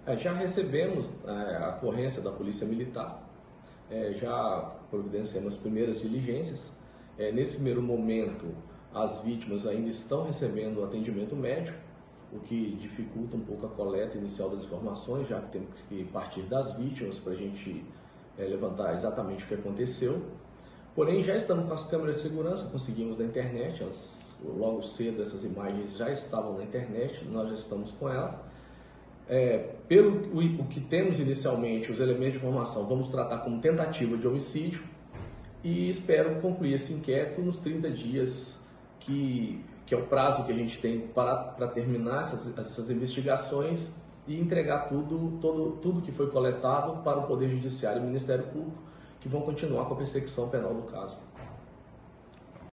Já recebemos a ocorrência da Polícia Militar, já providenciamos as primeiras diligências. Nesse primeiro momento, as vítimas ainda estão recebendo atendimento médico, o que dificulta um pouco a coleta inicial das informações, já que temos que partir das vítimas para a gente levantar exatamente o que aconteceu. Porém, já estamos com as câmeras de segurança, conseguimos na internet, logo cedo essas imagens já estavam na internet, nós já estamos com elas. Pelo o que temos inicialmente, os elementos de informação, vamos tratar como tentativa de homicídio e espero concluir esse inquérito nos 30 dias, que é o prazo que a gente tem para terminar essas investigações e entregar tudo que foi coletado para o Poder Judiciário e o Ministério Público, que vão continuar com a persecução penal do caso.